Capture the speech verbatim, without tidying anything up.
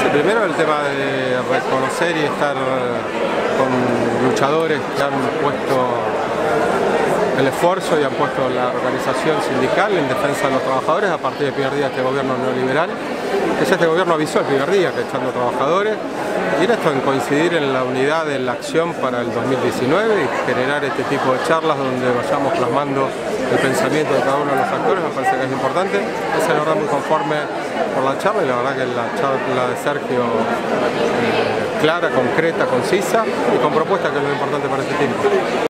Primero el tema de reconocer y estar con luchadores que han puesto el esfuerzo y han puesto la organización sindical en defensa de los trabajadores a partir del primer día de este gobierno neoliberal, que ya este gobierno avisó el primer día que echando trabajadores, y en esto en coincidir en la unidad de la acción para el dos mil diecinueve y generar este tipo de charlas donde vayamos plasmando el pensamiento de cada uno de los actores, me parece que es importante. Es la verdad muy conforme por la charla y la verdad que la charla de Sergio eh, clara, concreta, concisa y con propuestas, que es lo importante para este tiempo.